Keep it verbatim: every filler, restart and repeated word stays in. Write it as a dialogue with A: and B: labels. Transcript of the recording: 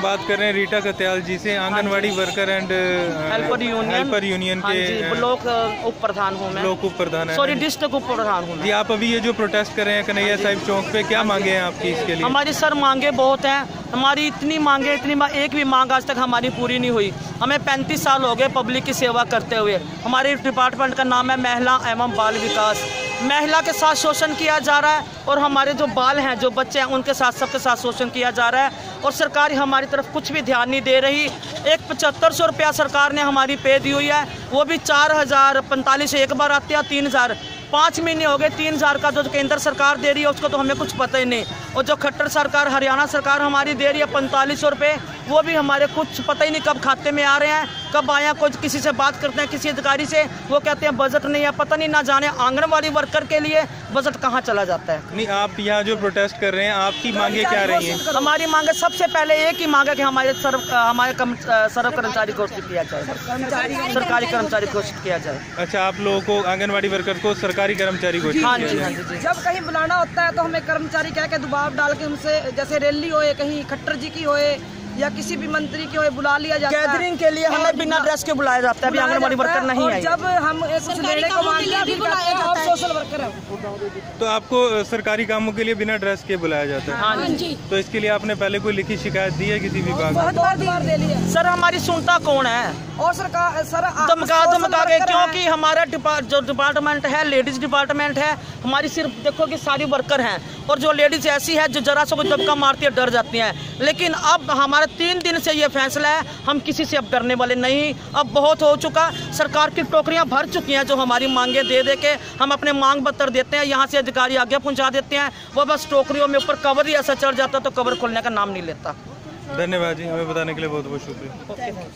A: बात कर रहे हैं रीटा कत्याल जी से, anganwadi worker and
B: helper union
A: helper union के
B: ब्लॉक उप प्रधान हूँ मैं।
A: ब्लॉक उप प्रधान है,
B: सॉरी डिस्ट्रिक्ट उप प्रधान हूँ
A: जी। आप अभी ये जो प्रोटेस्ट कर रहे हैं कन्हैया साहिब चौक पे, क्या मांगे हैं आपकी इसके लिए?
B: हमारी सर मांगे बहुत हैं, हमारी इतनी मांगे इतनी मा, एक भी मांग आज तक हमारी पूरी नहीं हुई। हमें पैंतीस साल हो गए पब्लिक की सेवा करते हुए। हमारे डिपार्टमेंट का नाम है महिला एवं बाल विकास। महिला के साथ शोषण किया जा रहा है और हमारे जो बाल हैं, जो बच्चे हैं, उनके साथ सबके साथ शोषण किया जा रहा है और सरकार हमारी तरफ कुछ भी ध्यान नहीं दे रही। एक पचहत्तर सौ रुपया सरकार ने हमारी पे दी हुई है, वो भी चार हज़ार पैंतालीस एक बार आते हैं, तीन हज़ार पाँच महीने हो गए। तीन हज़ार का जो केंद्र सरकार दे रही है उसको तो हमें कुछ पता ही नहीं, और जो खट्टर सरकार हरियाणा सरकार हमारी दे रही है पैंतालीस सौ रुपये, वो भी हमारे कुछ पता ही नहीं कब खाते में आ रहे हैं, कब आया। कुछ किसी से बात करते हैं किसी अधिकारी से, वो कहते हैं बजट नहीं है, पता नहीं ना जाने आंगनवाड़ी वर्कर के लिए बजट कहाँ चला जाता है।
A: नहीं, आप यहाँ जो प्रोटेस्ट कर रहे हैं आपकी मांगे क्या रही हैं?
B: हमारी मांगे सबसे पहले एक ही मांग है कि हमारे सर्व हमारे सर्व कर्मचारी घोषित किया जाए, सरकारी कर्मचारी घोषित किया जाए।
A: अच्छा, आप लोगों को आंगनवाड़ी वर्कर को सरकारी कर्मचारी घोषित?
B: हाँ जी, हाँ जी।
C: जब कहीं बुलाना होता है तो हमें कर्मचारी कह के दबाव डाल के उनसे, जैसे रैली होए, कहीं खट्टर जी की होए या किसी भी मंत्री की होए, बुला लिया जाता है।
B: गैदरिंग के लिए हमें बिना ड्रेस के बुलाया जाता है। अभी आंगनवाड़ी वर्कर नहीं है।
C: जब हम एक लेने को मांगते हैं फिर कहते हैं आप सोशल वर्कर हैं।
A: तो आपको सरकारी कामों के लिए बिना ड्रेस के बुलाया जाता है?
B: हाँ जी।
A: तो इसके लिए आपने पहले कोई लिखित शिकायत दी है किसी विभाग
C: बहुत बार दे ली है
B: सर। हमारी सुनता कौन है?
C: और सरकार सर
B: धमका धमका के, क्योंकि हमारा डिपार्ट जो डिपार्टमेंट है लेडीज डिपार्टमेंट है, हमारी सिर्फ देखो कि सारी वर्कर हैं, और जो लेडीज ऐसी है जो जरा सा कोई धमका मारती है डर जाती हैं। लेकिन अब हमारा तीन दिन से ये फैसला है, हम किसी से अब डरने वाले नहीं। अब बहुत हो चुका, सरकार की टोकरियां भर चुकी हैं जो हमारी मांगे दे दे के हम अपने मांग पत्र देते हैं, यहाँ से अधिकारी आगे पहुँचा देते हैं, वो बस टोकरियों में ऊपर कवर ही ऐसा चढ़ जाता तो कवर खोलने का नाम नहीं लेता।
A: धन्यवाद जी, हमें बताने के लिए बहुत बहुत शुक्रिया।